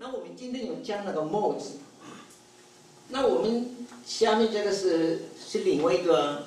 那我们今天有讲那个 modes， 那我们下面这个是另外一个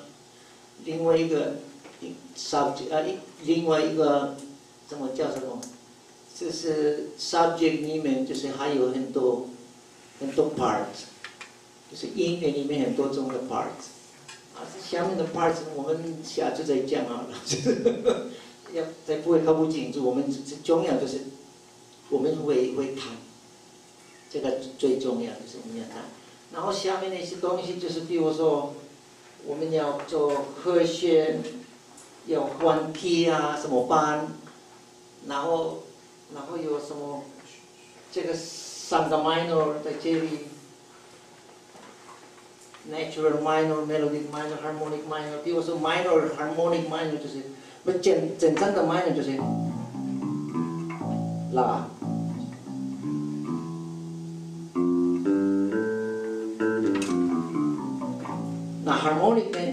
subject 另外一个怎么叫什么？就是 subject 里面就是还有很多 parts， 就是音乐里面很多种的 parts。下面的 parts 我们下次再讲好了，要再不会搞不清楚。我们重要就是我们会弹，这个最重要就是我们要弹。然后下面那些东西就是比如说我们要做和弦，要换 key 啊，什么班，然后有什么这个3个 minor 在这里。Natural minor, melodic minor, harmonic minor。比如说 minor, harmonic minor 就是简单的 minor 就是拉，那 harmonic 呢？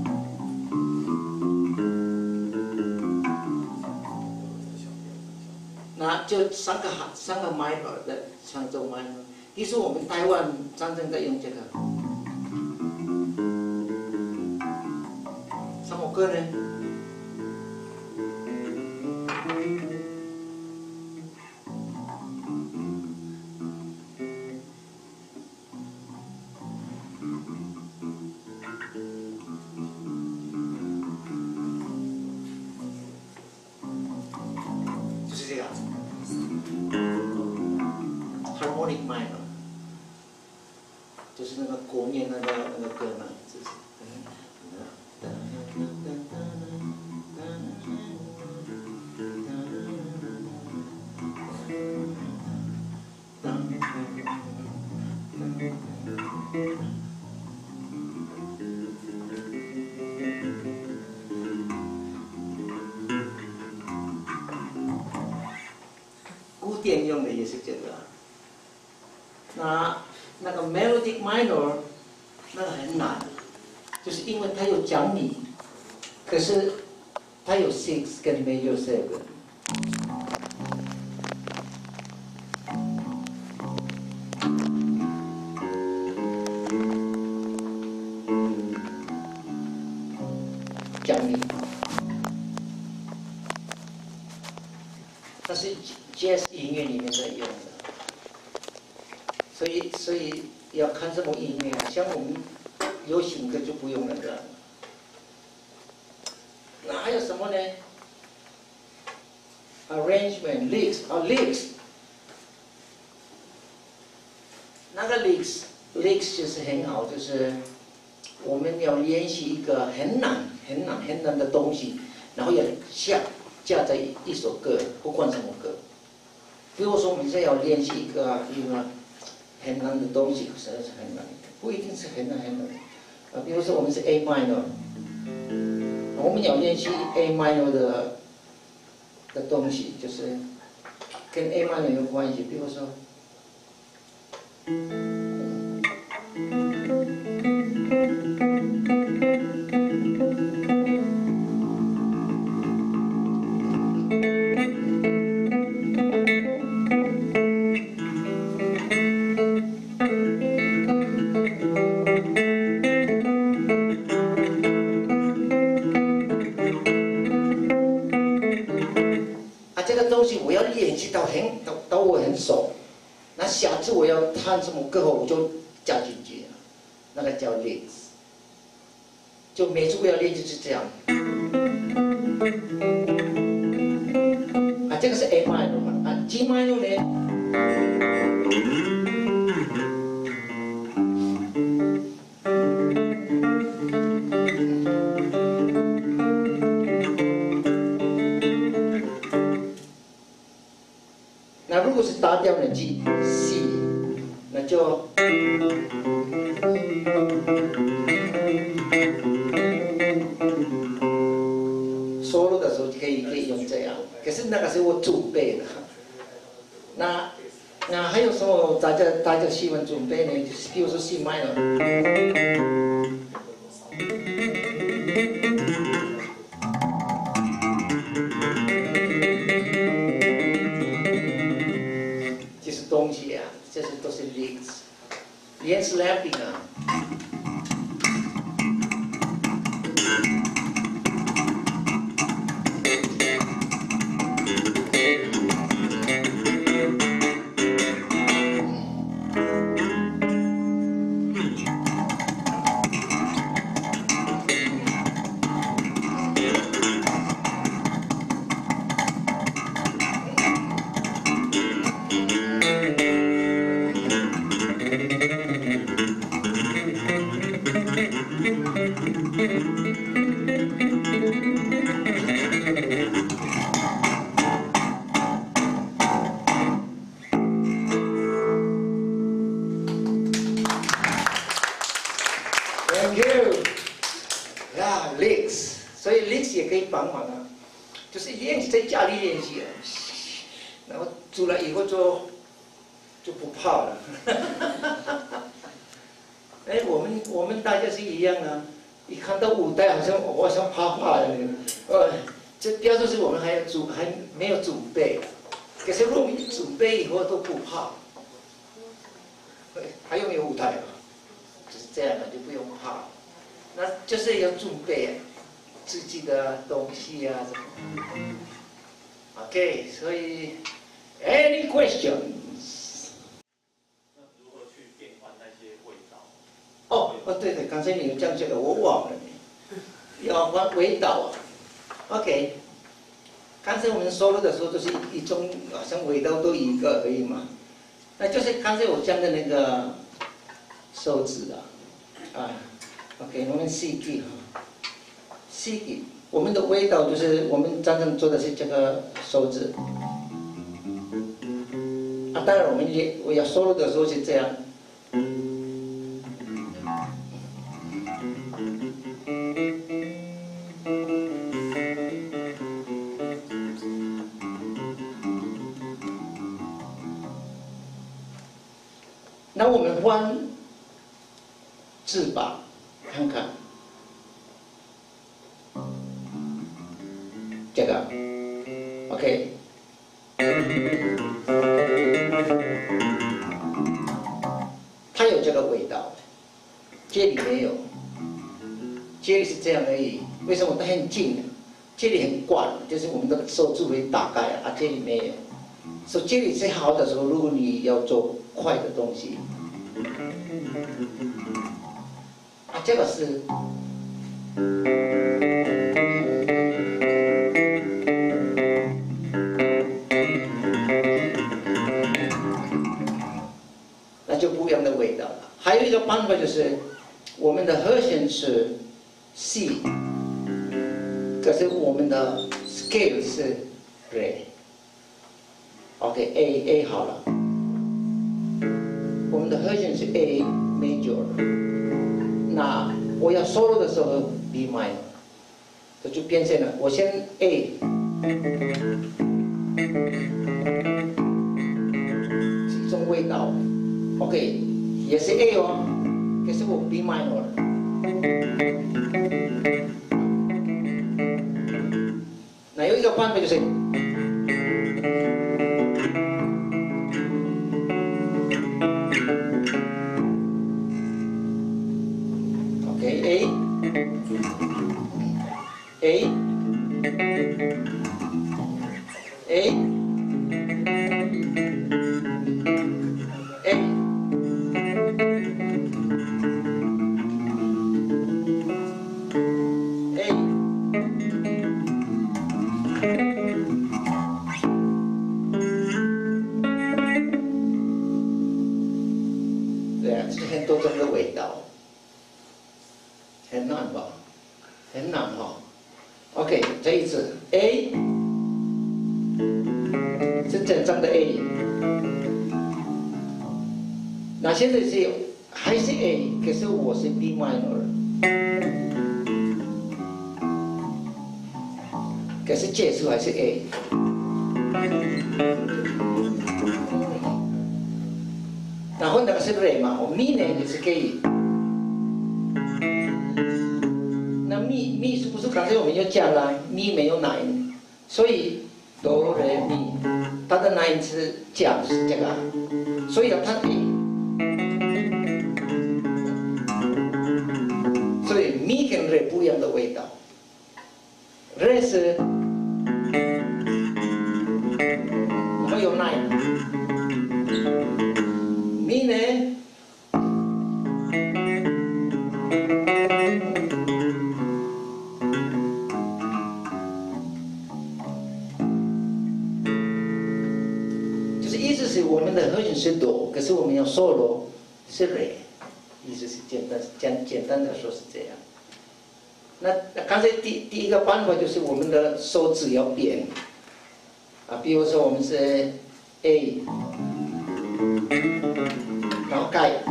那就三个 minor 的唱奏 minor。其实我们台湾真正在用这个。什么歌呢？就是这个 harmonic minor， 就是那个国内那个歌嘛，就是。古典用的也是这个。那个 melodic minor 那个很难，就是因为它有讲理，可是它有 6跟 major 7。讲理，它是 jazz 音乐里面在用的，所以要看什么音乐，像我们流行歌就不用那个。那还有什么呢 ？arrangement licks， 那个 licks 就是很好，就是我们要练习一个很难的东西，然后要加在一首歌，不管什么歌。比如说我们现在要练习一个很难的东西，实在是很难，不一定是很难。比如说我们是 A minor， 我们要练习 A minor 的东西，就是跟 A minor 有关系。比如说，这个东西我要练习到我很熟，那下次我要弹什么歌后我就加进去，那个叫 licks。就每次我要练习是这样。这个是 A minor 嘛，G minor 呢？那如果是大调的 G C， 那就solo 的时候可以用这样，可是那个是我准备的。那还有什么大家喜欢准备呢？就是比如说 C minor。就是东西啊，这些都是 licks， 连 slapping 啊。Thank you. Yeah, licks. 所以 licks 也可以帮忙啊，就是练习在家里练习啊，然后出来以后就不怕了。哎，我们大家是一样啊，一看到舞台好像怕的，这标准是我们还没有准备，可是如果准备以后都不怕，还有没有舞台啊？就是这样的，就不用怕。那就是要准备自己的东西啊什么。OK， 所以 any questions？ 那如何去变换那些味道？ 对，刚才你有讲这个，我忘了呢。要换味道啊。OK， 刚才我们说了的时候，就是一种好像味道都一个而已嘛。那就是刚才我讲的那个手指啊，OK， 我们细记哈，细记，我们的味道就是我们真正做的是这个手指。啊，当然我要 solo 的时候是这样。那我们换指把看看，这个 ，OK， 它有这个味道，这里没有，这里是这样而已。为什么它很近？这里很广，就是我们的手指会打开啊，这里没有。所以这里是好的时候，如果你要做快的东西，啊，这个是。那就不一样的味道了。还有一个办法就是，我们的和弦是 C， 可是我们的 scale 是 Re。OK，A 好了，我们的和弦是 A major， 那我要 solo 的时候 B minor， 这就变成了，我先 A， 是一种味道 ，OK， 也是 A 哦，可是我 B minor 了。那有一个办法就是。对啊，是很多种的味道，很难吧？很难哈。OK， 这一次 A 是正常的 A， 那现在是还是 A， 可是我是 B minor， 可是结束还是 A。然后那个是 Re 嘛，我 Mi 呢也是可以。那 Mi 是不是刚才我们就讲了 ，Mi 没有9，所以哆来咪，它的9是讲是这个。 所以要弹 A， 所以咪跟 re 不一样的味道。re 是会有9，咪呢？就是意思是我们的和弦是哆，可是我们要 solo 是 re， 意思是简单的说是这样。那刚才第一个办法就是我们的手指要变啊，比如说我们是 A， 然后盖。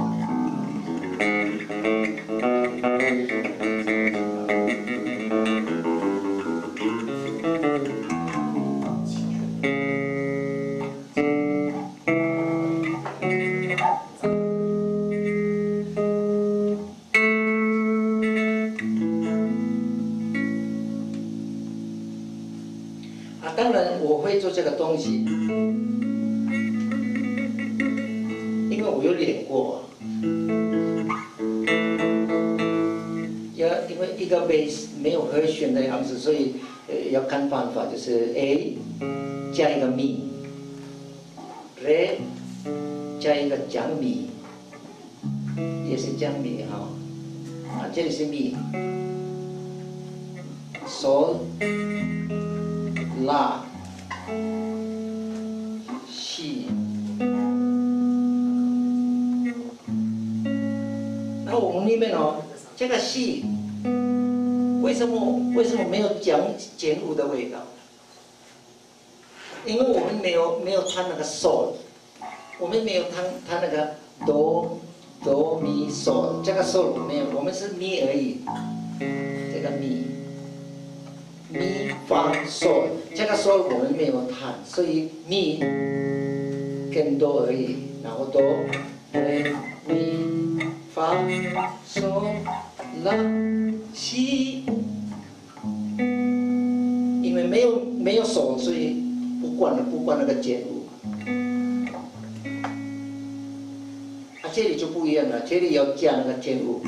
当然我会做这个东西，因为我有练过。因为一个 bass 没有和弦的样子，所以要看办法，就是 A 加一个咪 ，Re 加一个降咪，也是降咪哈。啊，这里是咪 ，Sol。拉、西，然后我们里面哦，这个西为什么没有减五的味道？因为我们没有弹那个 sol， 我们没有弹那个哆咪 sol， 这个 sol 没有，我们是咪而已，这个咪。咪发嗦，这个嗦我们没有弹，所以咪跟哆而已，然后哆、来、咪、发、嗦、拉、西，因为没有手，所以不管那个减五。啊，这里就不一样了，这里要加那个减五。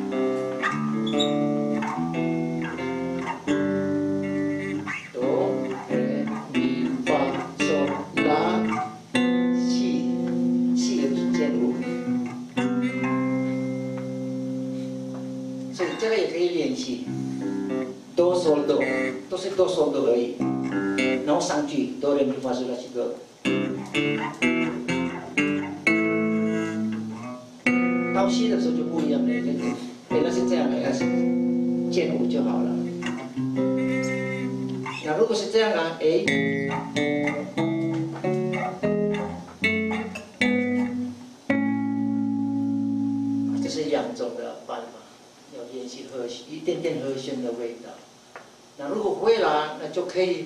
这个也可以练习，哆嗦哆，都是哆嗦哆而已，然后上句哆来咪发嗦拉西哆，到西的时候就不一样了，本来是这样的，要是减五就好了。那如果是这样啊，这是两种的办法。要练习和弦，一点点和弦的味道。那如果会了，那就可以。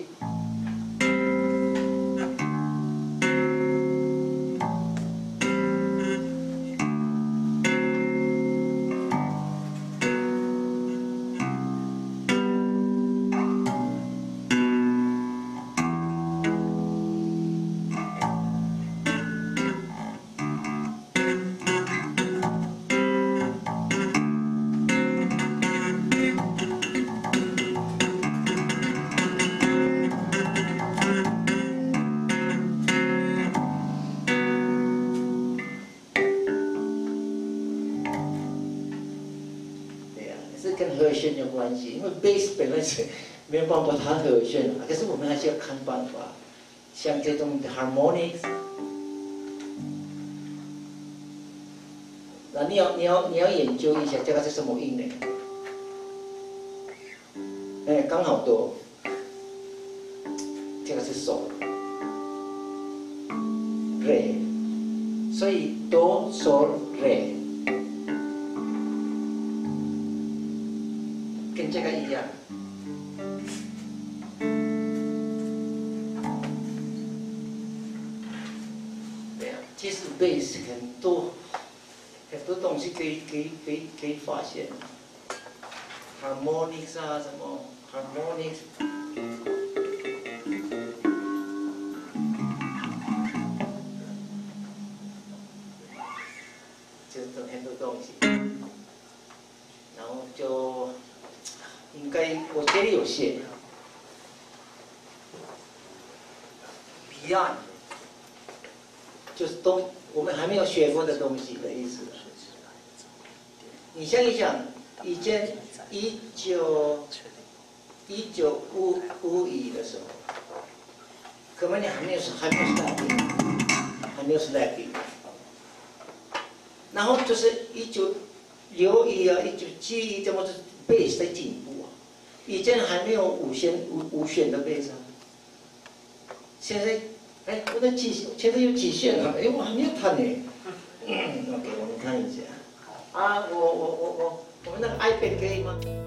跟和弦有关系，因为 bass 本来是没有办法弹和弦，可是我们还是要看办法。像这种 harmonics， 那你要研究一下这个是什么音呢？刚好哆，这个是手 ，re， 所以哆、sol、re。跟这个一样，对啊，其实 bass 很多东西可以发现 ，harmonics 啊什么 harmonics， 就是很多东西，然后就应该我这里有写 beyond， 就是我们还没有学过的东西的意思。你想一想，以前1951的时候，根本还没有 slapping，然后就是1961啊，1971，怎么是base 在进步啊？以前还没有无弦的 base 啊，现在我的现在有几弦了？我还没有弹呢。OK， 我们看一下。我们那个 iPad 可以吗？